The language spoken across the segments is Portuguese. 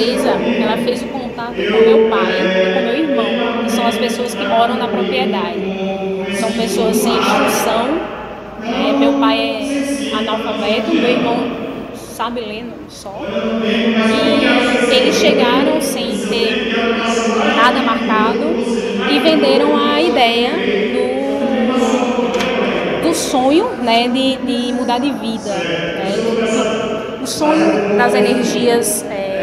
empresa, ela fez o contato com meu pai e com meu irmão, que são as pessoas que moram na propriedade. São pessoas sem instrução. Meu pai é analfabeto, meu irmão sabe ler só. E eles chegaram sem ter nada marcado e venderam a ideia do sonho, né, de mudar de vida, né, o sonho das energias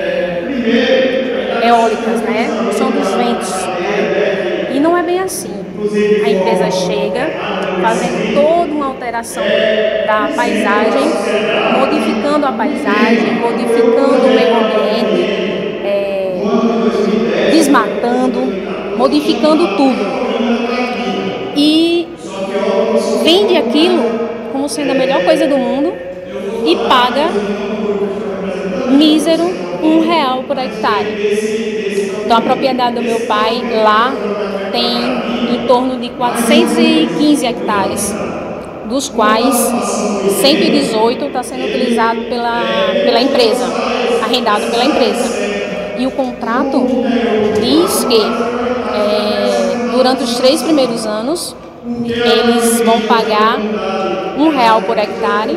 eólicas, né, o sonho dos ventos. E não é bem assim. A empresa chega fazendo toda uma alteração da paisagem, modificando a paisagem, modificando o meio ambiente, desmatando, modificando tudo. E vende aquilo como sendo a melhor coisa do mundo e paga mísero R$1 por hectare. Então a propriedade do meu pai lá tem em torno de 415 hectares, dos quais 118 está sendo utilizado pela empresa, arrendado pela empresa. E o contrato diz que durante os 3 primeiros anos eles vão pagar R$1 por hectare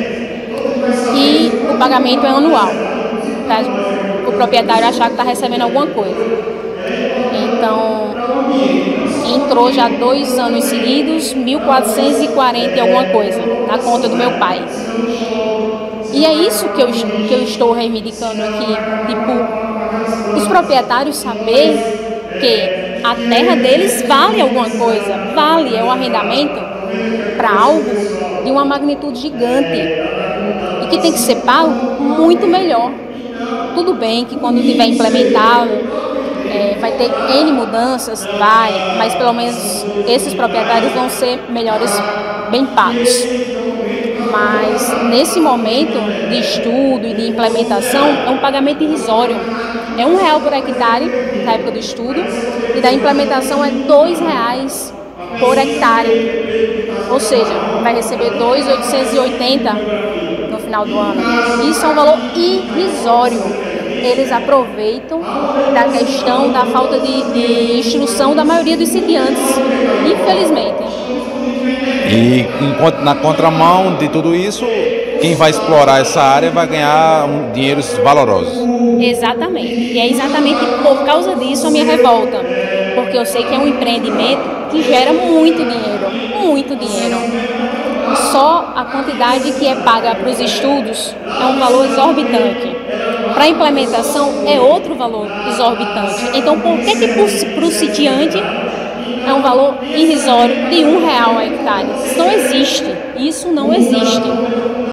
e o pagamento é anual, para o proprietário achar que está recebendo alguma coisa. Então, entrou já 2 anos seguidos, 1.440 e alguma coisa na conta do meu pai. E é isso que eu estou reivindicando aqui, tipo, os proprietários saber que a terra deles vale alguma coisa, vale, é um arrendamento para algo de uma magnitude gigante e que tem que ser pago muito melhor. Tudo bem que quando tiver implementado vai ter N mudanças, mas pelo menos esses proprietários vão ser melhores, bem pagos. Mas nesse momento de estudo e de implementação é um pagamento irrisório. É R$1 por hectare na época do estudo e da implementação é R$2 por hectare. Ou seja, vai receber R$2.880 no final do ano. Isso é um valor irrisório. Eles aproveitam da questão da falta de instrução da maioria dos sitiantes, infelizmente. E na contramão de tudo isso, quem vai explorar essa área vai ganhar dinheiros valorosos. Exatamente. E é exatamente por causa disso a minha revolta. Porque eu sei que é um empreendimento que gera muito dinheiro, muito dinheiro. Só a quantidade que é paga para os estudos é um valor exorbitante. Para a implementação é outro valor exorbitante. Então, por que para o sitiante é um valor irrisório de R$1 a hectare? Isso não existe. Isso não existe.